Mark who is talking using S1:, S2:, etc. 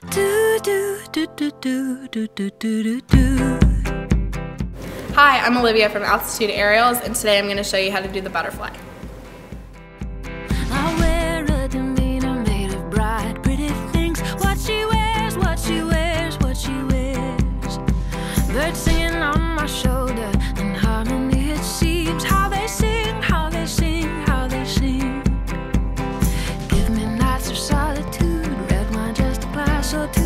S1: Hi, I'm Olivia from Altitude Aerials, and today I'm going to show you how to do the butterfly.
S2: I wear a demeanor made of bright, pretty things. What she wears, what she wears, what she wears. Birds singing on my shoulder, in harmony it seems. How they sing, how they sing, how they sing. Give me nights of solitude, red wine just applies so to